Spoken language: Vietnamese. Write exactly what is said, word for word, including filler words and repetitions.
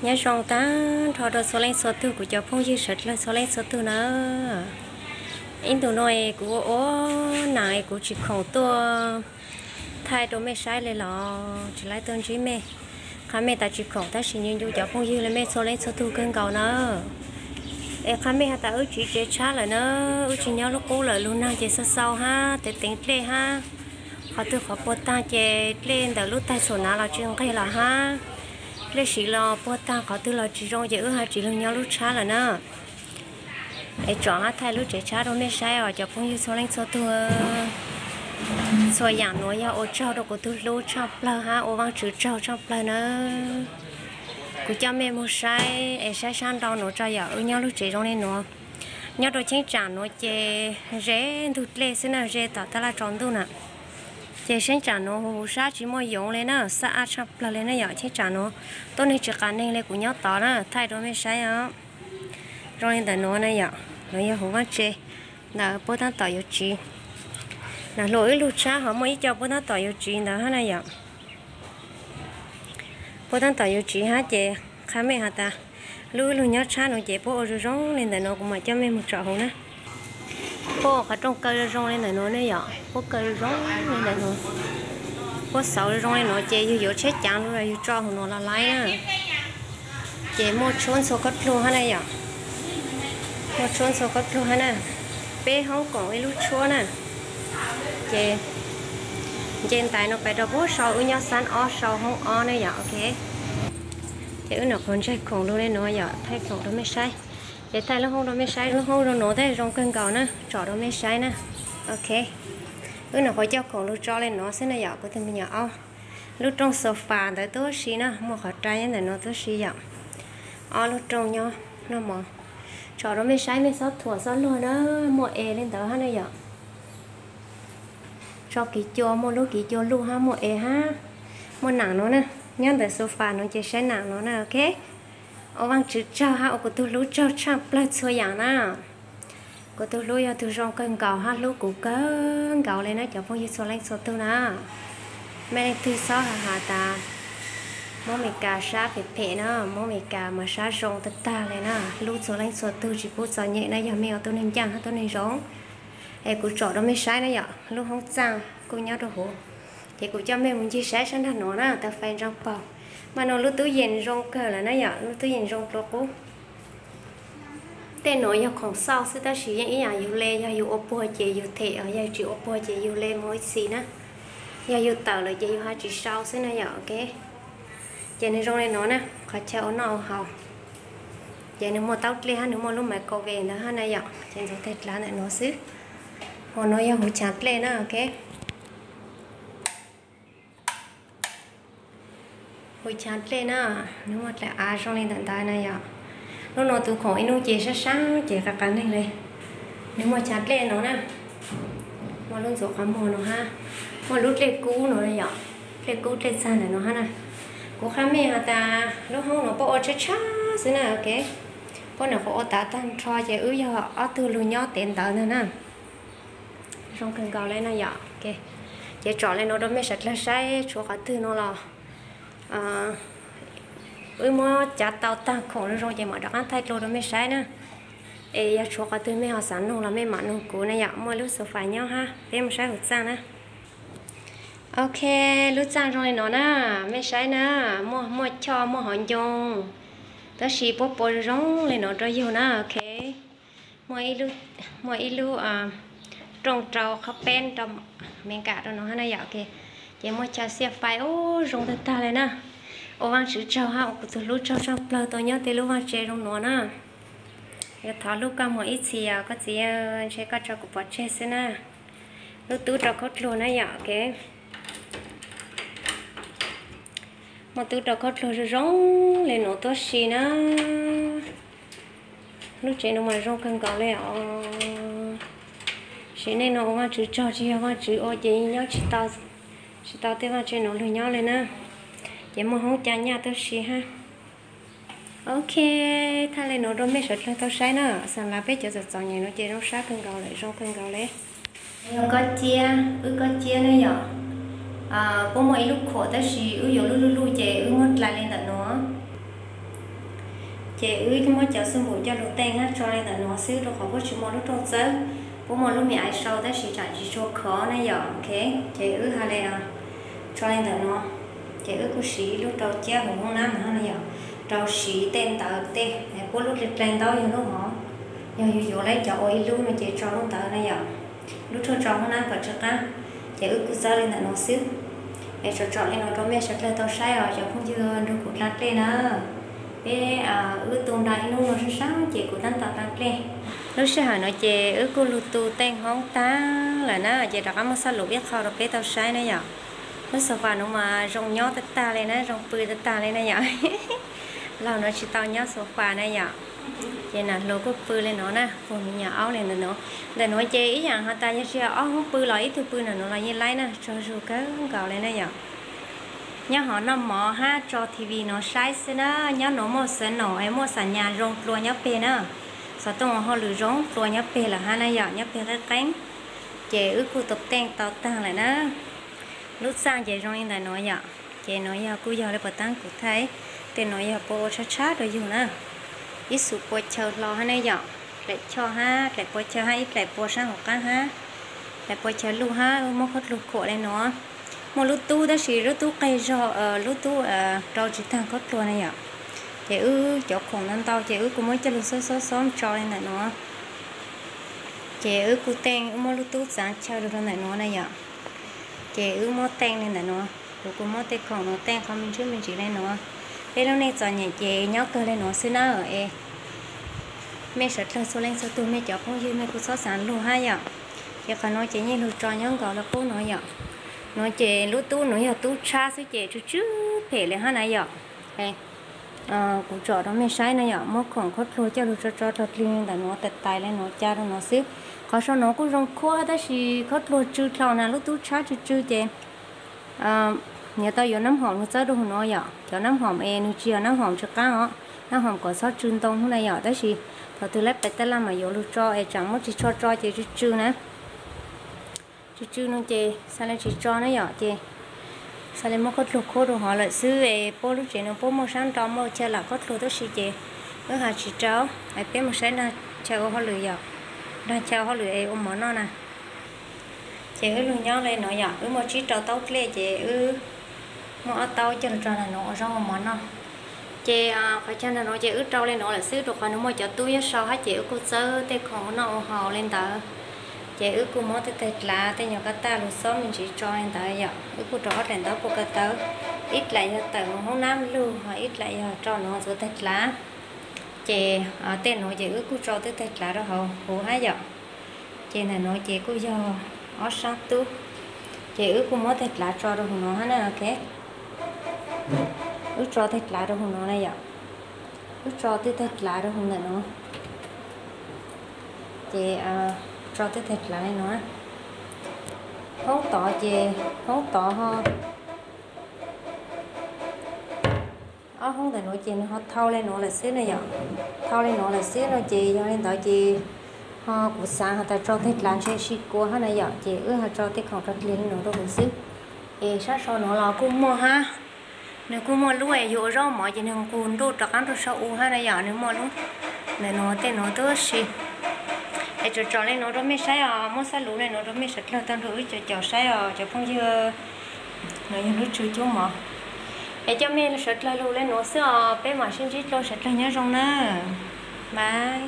nhớ rong ta thọ đồ số lên số tư của cháu phong dư sệt lên số lên số tư nữa in tụ nói của ô này của chị khổng tua thay đồ mẹ sai lên lò chỉ lấy tên chỉ mẹ khá mẹ ta chị khổng ta chỉ nhìn chú cháu phong dư lên mẹ số lên số tư cân cầu nữa em khá mẹ ta ước chị chế cha lại nữa ước chị nhớ lúc cũ lại luôn năng chế sâu sâu ha để tính lệ ha họ từ họ bớt ta chế lên từ lúc ta sổ nào là chuyện cái là ha lấy xí lo bớt ta họ từ là chỉ rong chế ước ha chỉ luôn nhớ lúc cha là nữa để chọn hát thay lúc chế cha đâu mẹ sai ở cho phong dư số lên số tư rồi dạng nói ô trâu đâu có từ lúc trâu plơ ha ô vang chữ trâu trâu plơ nữa của cha mẹ mua sai em sai sang đâu nó cho giờ nhớ lúc chế rong lên nó nhớ đồ chính trả nó chế rẻ tụt lệ xin là rẻ tao ta là tròn tu nè chế sinh trả nó hồ sa chỉ mua dùng lên nó sa chắp là lên nó giờ chính trả nó tôi này chỉ cần nên lên của nhớ tao nè thay đồ mới sai á rồi lên tận nó này giờ nó giờ hồ văn chế là bữa tháng tao yêu chi là lỗi lúc cha họ mới cho bữa tháng tao yêu chi đó ha này giờ bữa tháng tao yêu chi ha chế khá mẹ hả ta lưu lưu nhớ cha nó chế bố rồi rong lên tận nó cũng mà cho mẹ một trò hồ nè bố cả trong cây rong lên tận nó này giờ bố cây rong lên tận nó bố sáu rong lên nó chế yêu chết chán rồi yêu cho hồ nó là lái nè chế một chốn số cất luôn ha này giờ một chốn số cất luôn ha nè bé không còn cái lúc chua nè chế trên tay nó phải đâu bố sau ở nhau san o sau không o này giờ ok chế nó còn chơi còn luôn lên nó giờ thay còn đó mới sai chế thay nó không đó mới sai nó không đó nó thế trong cân cầu nè trò đó mới sai nè ok cứ nó có cho còn lúc cho lên nó sẽ là giờ có thể mình nhỏ lúc trong sofa tới tối xí nè một hạt trái này nó tối xí giờ o lúc trong nhau nó mò trò đó mới sai mới sót thua sót luôn đó mua e lên tới ha này giờ cho kỹ cho mua lúc kỹ cho luôn ha mua e ha mua nặng nó nè nhớ tới sofa nó chỉ sai nặng nó nè ok ở vang chữ cho ha ở tôi lúc cho cho plei xôi dạng nè của tôi lúc giờ tôi rong cân cầu ha lúc cũng cỡ cầu lên nó cho phong dư số lên số tư nè mẹ lên thứ sáu hà hà ta mỗi mình cà sa phải phê nữa mỗi mình cà mà sa rong tất ta lên nè lúc số lên số tư chỉ phút giờ nhẹ này giờ mèo tôi nên chăng tôi nên rong em cũng chọn đó mới sai nữa giờ lúc không chăng cũng nhớ đồ hồ thì cũng cho mẹ muốn chia sẻ sang thằng nó nè ta phải rong bò mà nó lúc túi dền rong cờ là nó giờ lúc túi dền rong lô cũ tên nó giờ còn sau sẽ ta sử dụng ý là yêu lê giờ yêu oppo chỉ yêu thể ở giờ chỉ oppo chỉ yêu lê mỗi xí nè giờ yêu tờ là chỉ yêu hai chỉ sau sẽ nó giờ ok giờ này rong này nó nè khỏi chào nó hào giờ nếu mua tao lê ha nếu mua lúc mà cô về nữa ha này giờ trên số thịt lá này nó xứ hồ nó giờ hồ chặt lên nữa ok hồi chán lên à nếu mà lại à trong lên tận tai này à lúc nào tôi khỏi nó chế sát sáng chế cả cắn này lên nếu mà chán lên nó nè mà luôn số khám hồ nó ha mà lúc lên cũ nó này ạ lên cũ lên sang này nó ha nè cố khám mẹ hả ta lúc không nó bỏ chết chá thế nào ok bỏ nó có ta tan cho chế ứ giờ ở từ luôn nhớ tiền tờ nữa nè trong cần cầu lên này ạ ok chế trọ lên nó đó mới sạch là sai chỗ cả từ nó là à ui mua chả tao ta khổ rồi vậy mà đặc ăn thay rồi đó mới sai nè ê giờ chỗ cái thứ mấy họ sẵn luôn là mấy mặn luôn cũ này ạ mua lúc số phải nhau ha để mà sai hụt sang nè ok lúc sang rồi nó nè mấy sai nè mua mua cho mua họ dùng tới xì bố bố rong lên nó rồi vô nè ok mua ít lúc mua ít lúc à trồng trầu khắp bên trong miếng cả rồi nó ha này ạ ok chỉ mua trà xe phải ô rong thật ta lên nè ô vang chữ trầu ha ô từ lúc trầu trầu plơ tôi nhớ từ lúc vang chơi rong nó nè giờ tháo lúc cả một ít gì à có gì chơi có trầu của bớt chơi xin nè lúc tú trầu cốt luôn nè ạ ok một tú trầu cốt luôn rồi rong lên nó tốt xí nè lúc chơi nó mà rong cần cầu lên ạ xí này nó vang chữ trầu chỉ vang chữ ô chỉ nhớ chỉ tao chỉ tao tới vào trên nó lùi nhau lên nè chỉ một hông chán nhà tôi xí ha ok thay lên nó đôi mấy sợi lên tao sai nữa sang lá bé cho giật giòn nhẹ nó chơi nó sát cân gạo lại rong cân gạo lấy có chia ư có chia nữa giờ à bố mỗi lúc khổ tới xí ư giờ lu lu lu chơi ư mất lại lên tận nó chị ơi cái món cháo xương bột cho lụt tên á cho nên là nó xíu rồi khỏi có chỉ món lúc trâu sớ bố món lúc mẹ ai sau tới chỉ chẳng chỉ cho khó này giờ ok chị ơi hai này à cho nên là nó chị ơi cô xí lúc trâu chéo hồ không nam nữa này giờ trâu xí tên tờ tên này bố lúc lịch lên đó như nó họ giờ dù lấy chậu ấy luôn mà chị cho luôn tờ này giờ lúc trâu trâu không nam phải chắc á chị ơi cô sao lên là nó xíu để cho chọn lên nó cho mẹ sạch lên tao sai rồi cho không chưa được cột lát lên nữa bé à ước tôm đại luôn nó sẽ sáng chị của tan tạt lát lên lúc sẽ hỏi nói chị ước cô lụt tu tên hóng ta là nó chị đặt ăn sao lụt biết khâu được bé tao sai nữa nhở lúc sau vào nó mà rong nhó tất ta lên á rong pươi tất ta lên này nhở lâu nó chỉ tao nhó số phà này nhở chị nè lô có pươi lên nó nè còn nhà áo lên nữa để nói chị ý rằng họ ta như xe áo không pươi lại ít thôi pươi là nó là như lấy nè cho dù cái gạo lên này nhở nhớ họ nó mò ha cho tivi nó sai xí nó nhớ nó mua sẵn nó em mua sẵn nhà rong lúa nhớ pe nữa sau đó họ lừa rong lúa nhớ pe là hai này giờ nhớ pe cái cánh chị ước cô tập tên tao tăng lại đó lúc sang chị rong là nói giờ chị nói giờ cô giờ lại bắt tăng cụ thấy tên nói giờ po chát chát rồi dùng nè ít số po chờ lo hai này giờ lại cho ha lại po chờ ha ít lại po sang học cá ha lại po chờ lu ha mua hết lu cổ này nó một lúc tu đó chỉ lúc tu cây rau ờ lúc tu ờ rau chỉ thằng cóตัวnày ạ chị ư chỗ khổng nên tao chị ư cũng mới cho lúc sớm sớm sớm cho lên này nó chị ư cô tên một lúc tu sáng cho được này nó này ạ chị ư mua tên lên này nó rồi cũng mua tên khổng nó tên không mình chứ mình chỉ lên nó cái lúc này cho nhà chị nhóc cơ lên nó xưa nó ở e mẹ sợ là số lên số tu mẹ cháu không như mẹ cô sáu sáng luôn hai ạ chị phải nói chị như lúc cho nhóc gọi là cô nói ạ nói chị lúc tu nói giờ tu cha sẽ chị chú chú phải lên hai này giờ đây à cũng chọn đó mình sai này giờ mất khoảng khót lôi cho lúc cho cho thật liên là nó tật tài lên nó cha nó xíu có sao nó cũng rong khoa đó thì khót lôi chú thằng nào lúc tu cha chú chú chị à nhà tao có nấm hòm nó rất đông nó giờ cho nấm hòm em nó chia nấm hòm cho cá họ nấm hòm có sót trơn tông hôm nay giờ đó thì thằng từ lấy bẹt làm mà vô lúc cho em chẳng mất chỉ cho cho chị chú chú nè chú chú nó chị sao lại chỉ cho nó nhỏ chị sao lại mất cốt lục khô rồi họ lại xứ về bố lúc chị nó bố một sáng tròn một chơi là cốt lục đó xí chị với họ chỉ cháu ai biết một sáng là chào họ lười giờ đang chào họ lười ôm món nó nè chị ư luôn nhớ lên nó nhỏ ư một chiếc trâu tấu lên chị ư một tàu chân tròn là nó rong một món nó chị à phải chân là nó chị ư trâu lên nó là xứ được còn nó một chợ túi sau hết chị ư cô sơ tê còn nó họ lên tờ chị ước cô mót tết lá tết nhỏ cá ta lúc sớm mình chỉ cho anh ta vậy ước cô trò lên đó cô cá tớ ít lại giờ tờ hôm nam luôn hoặc ít lại giờ cho nó rồi tết lá chị ở tên nói chị ước cô cho tết tết lá đó hầu hồ hai giờ chị này nói chị cô giờ ở sáng tu chị ước cô mót tết lá cho đâu nó hết nè ok ước cho tết lá đâu nó này vậy ước cho tết tết lá đâu này nó chị à cho tới thịt lại nữa không tỏ chị không tỏ ho ó không thể nói chị nó thâu lên nó là xíu này vậy thâu lên nó là xíu rồi chị cho nên tỏ chị ho của sáng họ ta cho thịt lại chơi xịt của hắn này vậy chị ư họ cho thịt không rất liền nó đâu một xíu ê sát sau nó là cũng mua ha nếu cũng mua lúa dụ rau mọi chị đừng cuốn đồ trắc ăn đồ sau u ha này vậy nếu mua luôn để nó tên nó tới xịt để cho cho lên nó đó mới sai à mua sai lúa này nó đó mới sạch là tan thử cho cho sai à cho không chưa nó như nó chưa chú mà để cho mình sạch là lúa lên nó xưa bé mà xin chỉ cho sạch là nhớ trong nè bye.